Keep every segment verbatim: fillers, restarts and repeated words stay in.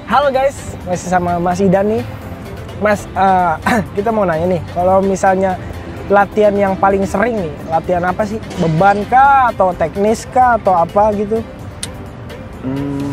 Halo guys, masih sama Mas Idan nih. Mas, uh, kita mau nanya nih, kalau misalnya latihan yang paling sering nih, latihan apa sih? Beban kah, atau teknis kah, atau apa gitu? Hmm,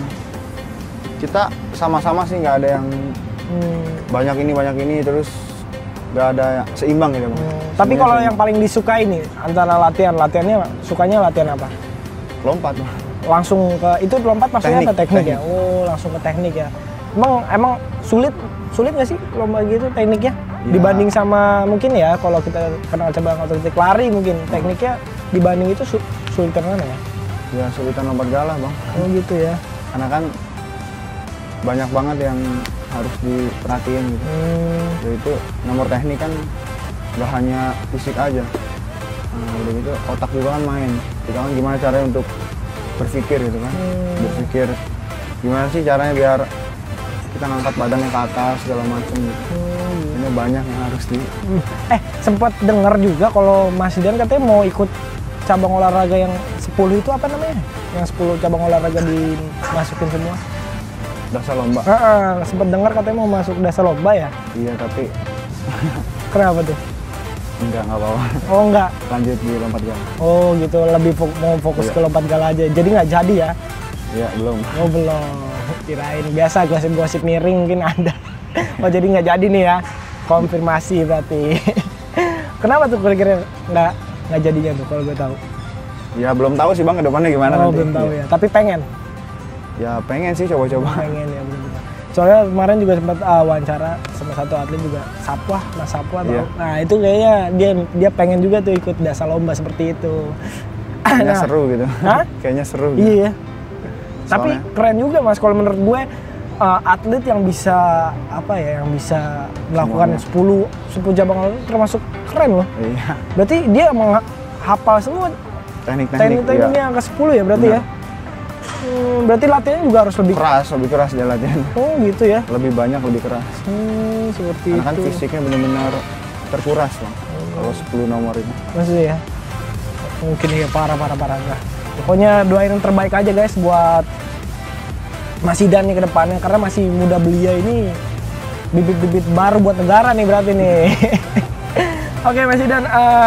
kita sama-sama sih, nggak ada yang hmm. banyak ini banyak ini terus nggak ada seimbang gitu. Hmm. Tapi kalau yang paling disukai nih antara latihan, latihannya sukanya latihan apa? Lompat. Langsung ke itu lompat maksudnya teknik, apa teknik, teknik ya? Oh, langsung ke teknik ya. Emang emang sulit sulit nggak sih lomba gitu tekniknya ya. Dibanding sama mungkin ya kalau kita kenal cabang atletik lari mungkin tekniknya dibanding itu su sulitan mana ya? Ya sulitan lompat galah bang. Oh gitu ya. Karena kan banyak banget yang harus diperhatiin gitu. Hmm. Jadi nomor teknik kan gak hanya fisik aja. Nah, udah gitu otak juga kan main. Kita kan gimana caranya untuk berpikir gitu kan. Hmm. Berpikir gimana sih caranya biar kita ngangkat badannya ke atas segala macam gitu. Hmm. Ini banyak yang harus di. Eh sempat dengar juga kalau Mas Idan katanya mau ikut cabang olahraga yang sepuluh itu apa namanya? Yang sepuluh cabang olahraga dimasukin semua. Dasar lomba. Uh, sempat dengar katanya mau masuk dasar lomba ya? Iya tapi. Kenapa tuh? Enggak, nggak bawa. Oh enggak? Lanjut di lompat gala. Oh gitu, lebih fok mau fokus iya. ke lompat gala aja. Jadi nggak jadi ya? Iya belum. Oh belum. Kirain biasa gosip-gosip miring mungkin ada. Oh jadi nggak jadi nih ya? Konfirmasi berarti. Kenapa tuh kira-kira nggak nggak jadinya tuh kalau gue tahu? Ya belum tahu sih bang ke depannya gimana. Oh nanti. belum tahu ya. Tapi pengen. Ya pengen sih coba-coba. Pengen ya bener-bener. Soalnya kemarin juga sempat uh, wawancara sama satu atlet juga, Sapwa, Mas Sapwa. Yeah. Nah itu kayaknya dia dia pengen juga tuh ikut dasar lomba seperti itu. Kayaknya nah, seru gitu. Hah? Kayaknya seru. Gitu. Iya. Soalnya... Tapi keren juga Mas kalau menurut gue uh, atlet yang bisa apa ya, yang bisa melakukan sepuluh cabang olahraga termasuk keren loh. Iya. Berarti dia menghafal semua teknik-teknik tekniknya iya. Angka sepuluh ya berarti. Benar. Ya. Hmm, berarti latihannya juga harus lebih keras, lebih keras dia latihan. Oh gitu ya? Lebih banyak, lebih keras. Hmm, seperti Karena itu. kan fisiknya benar-benar terkuras loh. Hmm. Kalau sepuluh nomor itu. Maksudnya ya? Mungkin ya parah, parah, parah enggak. Pokoknya doain yang terbaik aja guys buat Mas Idan nih ke depannya. Karena masih muda belia ini bibit-bibit baru buat negara nih berarti nih. Oke Mas Idan, uh,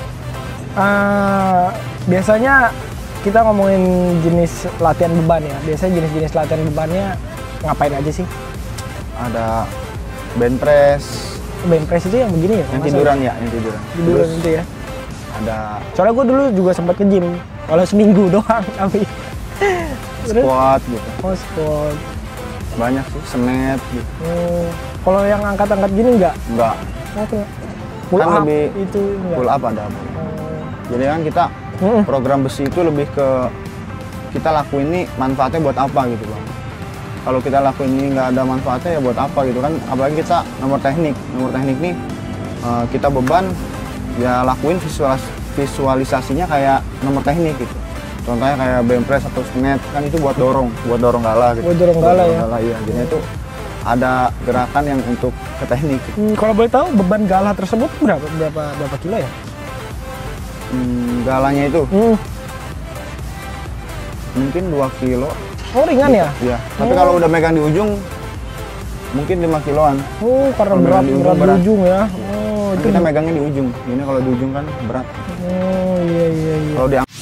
uh, biasanya kita ngomongin jenis latihan beban ya. Biasanya jenis-jenis latihan bebannya ngapain aja sih? Ada bench press. Bench press itu yang begini ya? Yang tiduran ya, yang tiduran. Tiduran itu ya? Ada. Soalnya gue dulu juga sempat ke gym. Kalau seminggu doang tapi. Squat gitu. Oh squat. Banyak sih, snatch gitu. Hmm. Kalau yang angkat-angkat gini enggak? Enggak. Oh, pull kan up lebih itu enggak? Pull up ada. Hmm. Jadi kan kita program besi itu lebih ke kita lakuin ini manfaatnya buat apa gitu bang. Kalau kita lakuin ini nggak ada manfaatnya ya buat apa gitu kan. Apalagi kita nomor teknik, nomor teknik nih uh, kita beban ya lakuin visualis visualisasinya kayak nomor teknik gitu. Contohnya kayak bench press atau snatch kan itu buat dorong, buat dorong gala gitu. Buat dorong gala ya. Gala, iya. Jadi itu ada gerakan yang untuk ke teknik. Gitu. Hmm, kalau boleh tahu beban gala tersebut berapa berapa berapa kilo ya? Hmm, galanya itu hmm. mungkin dua kilo. Oh ringan ya? Iya. Tapi oh. kalau udah megang di ujung mungkin lima kiloan. Oh karena berat di ujung, berat berat. Di ujung ya. Oh itu kita megangnya di ujung. Ini kalau di ujung kan berat. Oh iya iya iya. Kalau di